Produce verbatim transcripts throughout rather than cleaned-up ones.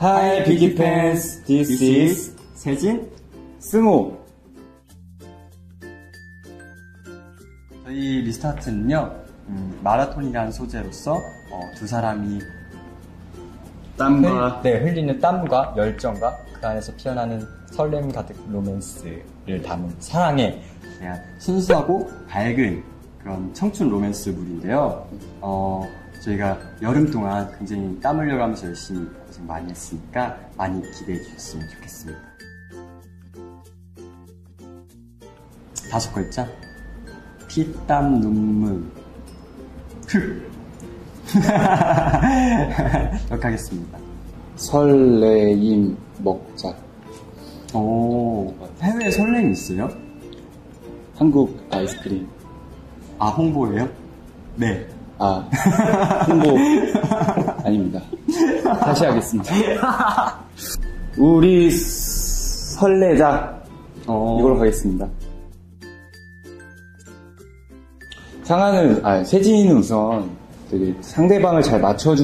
Hi Biggie Fans, this, this is 세진, 승호. 저희 리스타트는요, 음, 마라톤이라는 소재로서 어, 두 사람이 땀과 흘, 네, 흘리는 땀과 열정과 그 안에서 피어나는 설렘 가득 로맨스를 담은 사랑의 그냥 순수하고 밝은 그런 청춘 로맨스물인데요. 어, 저희가 여름 동안 굉장히 땀 흘려가면서 열심히 고생 많이 했으니까 많이 기대해 주셨으면 좋겠습니다. 다섯 글자. 피땀 눈물 흙 이렇게 하겠습니다. 설레임 먹자. 오, 해외에 설렘이 있어요? 한국 아이스크림. 아, 홍보예요? 네. 아, 홍보 아닙니다. 다시 하겠습니다. 우리 설레자. 어. 이걸로 가겠습니다. 상하는, 아, 세진이는 우선 되게 상대방을 잘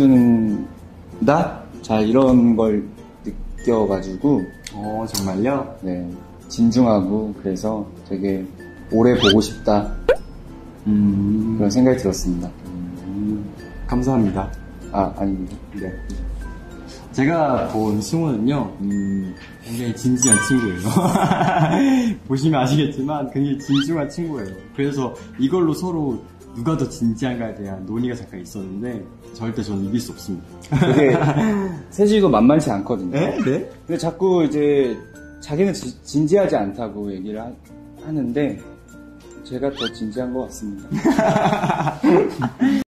맞춰준다? 잘 이런 걸 느껴가지고, 어, 정말요? 네, 진중하고, 그래서 되게 오래 보고 싶다. 음, 그런 생각이 들었습니다. 음, 감사합니다. 아, 아닙니다. 네. 제가 본 승우는요, 음, 굉장히 진지한 친구예요. 보시면 아시겠지만 굉장히 진중한 친구예요. 그래서 이걸로 서로 누가 더 진지한가에 대한 논의가 잠깐 있었는데 절대 저는 이길 수 없습니다. 되게 세진이도 만만치 않거든요. 네? 네? 근데 자꾸 이제 자기는 지, 진지하지 않다고 얘기를 하, 하는데 제가 더 진지한 것 같습니다.